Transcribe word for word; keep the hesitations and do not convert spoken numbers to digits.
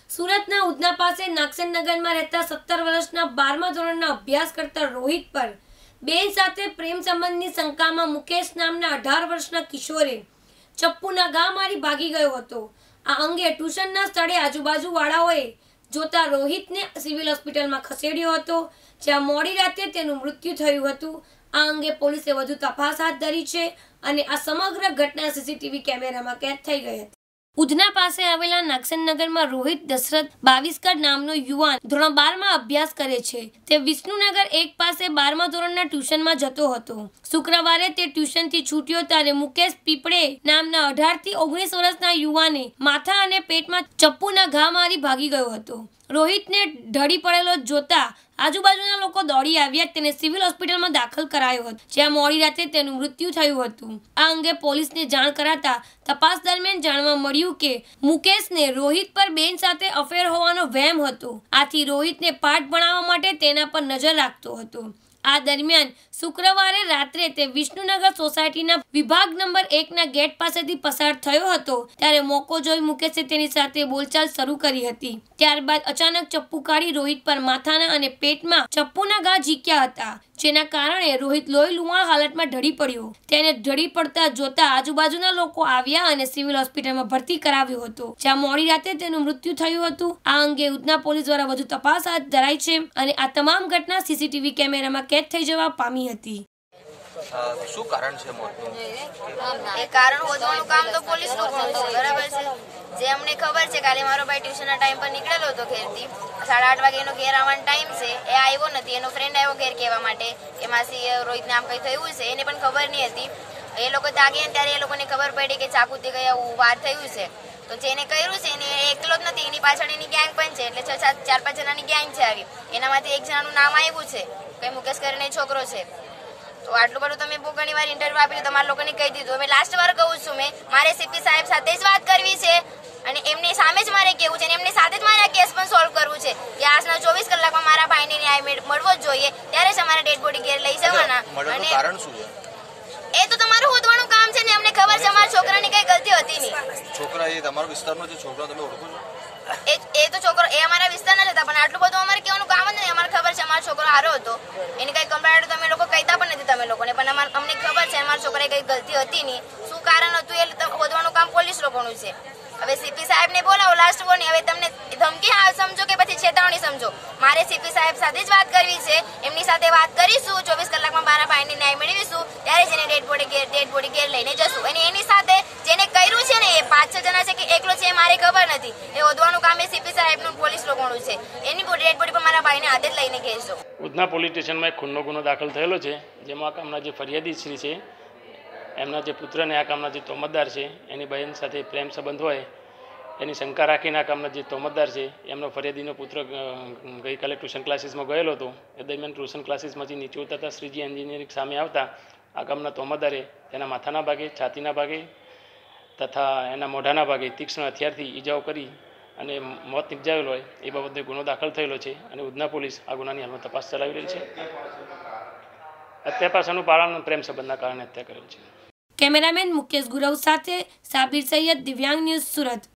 સુરતના ઉધના પાસે નાગસેનનગરમાં રહેતા સત્તર વર્ષના બારમા ધોરણના અભ્યાસ કરતા રોહિત પર બેન સાથે પ્રેમ સંબંધની શંકામાં મુકેશ નામના અઢાર વર્ષના કિશોરે ચપ્પુના ઘા મારી ભાગી ગયો હતો। આ અંગે ટ્યુશનના સ્થળે આજુબાજુવાળાઓએ જોતા રોહિતને સિવિલ હોસ્પિટલમાં ખસેડ્યો હતો, જ્યાં મોડી રાતે તેનું મૃત્યુ થયું હતું। આ અંગે પોલીસે વધુ તપાસ હાથ ધરી છે અને આ સમગ્ર ઘટના સીસીટીવી કેમેરામાં કેદ થઈ ગઈ હતી। ઉધના પાસે આવેલા નાગસેનનગરમાં રોહિત દશરથ બાવીસકર નામનો યુવાન ધોરણ બાર માં અભ્યાસ કરે છે। તે વિષ્ણુનગર એક પાસે બારમા ધોરણના ટ્યુશનમાં જતો હતો। શુક્રવારે તે ટ્યુશનથી છૂટ્યો ત્યારે મુકેશ પીપળે નામના અઢાર થી ઓગણીસ વર્ષના યુવાને માથા અને પેટમાં ચપ્પુના ઘા મારી ભાગી ગયો હતો। રોહિતને ઢળી પડેલો જોતા આજુબાજુના લોકો દોડી આવ્યા, તેને સિવિલ હોસ્પિટલમાં દાખલ કરાયો હતો, જ્યાં મોડી રાતે તેનું મૃત્યુ થયું હતું। આ અંગે પોલીસને જાણ કરાતા તપાસ દરમિયાન જાણવા મળ્યું કે મુકેશને રોહિત પર બેન સાથે અફેર હોવાનો વહેમ હતો, આથી રોહિતને પાઠ ભણાવવા માટે તેના પર નજર રાખતો હતો। આ દરમિયાન શુક્રવારે રાત્રે તે વિષ્ણુનગર સોસાયટીના વિભાગ નંબર એક ના ગેટ પાસેથી પસાર થયો હતો, ત્યારે મોકો જોઈ મુકેશે તેની સાથે બોલચાલ શરૂ કરી હતી। ત્યારબાદ અચાનક ચપ્પુ કાઢી રોહિત પર માથાના અને પેટમાં ચપ્પુના ઘા ઝીક્યા હતા, જેના કારણે રોહિત લોહી લુહાણ હાલતમાં ઢળી પડ્યો। તેને ઢળી પડતા જોતા આજુબાજુના લોકો આવ્યા અને સિવિલ હોસ્પિટલમાં ભરતી કરાવ્યો હતો, જ્યાં મોડી રાતે તેનું મૃત્યુ થયું હતું। આ અંગે ઉધના પોલીસ દ્વારા વધુ તપાસ હાથ ધરાઈ છે અને આ તમામ ઘટના સીસીટીવી કેમેરામાં કેદ થઈ જવા પામી હતી। શું કારણ છે મોતનું? એ કારણ શોધવાનું કામ તો પોલીસ લોકોનું છે, બરાબર છે। જે અમને ખબર છે, કાલે મારો ભાઈ ટ્યુશનના ટાઈમ પર નીકળેલો હતો ઘેરથી, સાડા આઠ વાગે એનો ઘેર આવવાનો ટાઈમ છે, એ આવ્યો નથી। એનો ફ્રેન્ડ આવ્યો ઘેર કહેવા માટે કે માસી રોહિતને આમ કંઈ થયું છે, એને પણ ખબર નહીં હતી। એ લોકો ત્યાં ગયા ત્યારે એ લોકોને ખબર પડી કે ચાકુથી કઈ આવું વાર થયું છે, તો જેને કર્યું છે એને એકલો જ નથી, એની પાછળ એની ગેંગ પણ છે, એટલે છ સાત ચાર પાંચ જણાની ગેંગ છે આવી। એનામાંથી એક જણાનું નામ આવ્યું છે, કઈ મુકેશ કરીને છોકરો છે। તો આટલું બધું તમે બહુ ઘણી વાર ઇન્ટરવ્યુ આપી તમારા લોકોને કહી દીધું। હવે લાસ્ટ વાર કહું છું, મેં મારે સીપી સાહેબ સાથે જ વાત કરવી છે અને એમની સામે જ મારે કહેવું છે અને એમની સાથે જ મારે આ કેસ પણ સોલ્વ કરવું છે કે આજના ચોવીસ કલાકમાં મારા ભાઈને ન્યાય મળવો જ જોઈએ, ત્યારે જ અમારે ડેડ બોડી ઘેર લઈ જવાના। અને કારણ શું છે એ તો તમારું શોધવાનું કામ છે ને, અમને ખબર છે અમારા છોકરાની કઈ ગલતી હતી નહીં। છોકરા એ તમારા વિસ્તારનો જે છોકરો તમે ઓળખો છો? એ એ તો છોકરો એ અમારા વિસ્તારના જ હતા, પણ આટલું બધું અમારે કહેવાનું કામ જ નહીં। અમારે ખબર છે અમારો છોકરો હારો હતો, એની કઈ કમ્પ્લેન્ટ તમે લોકો કહેતા પણ નથી તમે લોકોને, પણ અમને ખબર છે અમારા છોકરાએ કઈ ગલતી હતી નહીં। શું કારણ હતું એ શોધવાનું કામ પોલીસ લોકોનું છે। હવે સીપી સાહેબને બોલાવો, લાસ્ટ વોર્નિંગ। હવે તમને ધમકી હા સમજો કે પછી ચેતવણી સમજો, મારે સીપી સાહેબ સાથે જ વાત કરવી છે, એમની સાથે વાત કરીશું, ચોવીસ કલાકમાં મારા ભાઈને ન્યાય મેળવીશું, ત્યારે જ એને ડેડ બોડી ઘેર ડેડ બોડી ઘેર લઈને જશું। અને એની સાથે જેને કર્યું છે ને, એ પાંચ છ જણા છે કે એકલો છે એ મારે ખબર નથી, એ શોધવાનું કામ એ સીપી સાહેબનું પોલીસ લોકોનું છે। એની ડેડ બોડી પર મારા ભાઈને હાથે જ લઈને ઘેરજો। ઉધના પોલીસ સ્ટેશનમાં એક ખૂનનો ગુનો દાખલ થયેલો છે, જેમાં આ કામના જે ફરિયાદી શ્રી છે, એમના જે પુત્રને આ કામના જે તોમતદાર છે એની બહેન સાથે પ્રેમ સંબંધ હોય એની શંકા રાખીને આ કામના જે તોમતદાર છે એમનો ફરિયાદીનો પુત્ર ગઈકાલે ટ્યુશન ક્લાસીસમાં ગયેલો હતો। એ દરમિયાન ટ્યુશન ક્લાસીસમાંથી નીચે ઉતરતા શ્રીજી એન્જિનિયરિંગ સામે આવતા આ કામના તોમતદારે તેના માથાના ભાગે, છાતીના ભાગે તથા એના મોઢાના ભાગે તીક્ષ્ણ હથિયારથી ઈજાઓ કરી અને મોત નિપજાવેલો હોય એ બાબતે ગુનો દાખલ થયેલો છે અને ઉધના પોલીસ આ ગુનાની હાલમાં તપાસ ચલાવી રહી છે। હત્યા પાછળનું પાળાનું પ્રેમ સંબંધના કારણે હત્યા કરેલ છે। કેમેરામેન મુકેશ ગુરવ સાથે સાબિર સૈયદ, દિવ્યાંગ ન્યૂઝ, સુરત।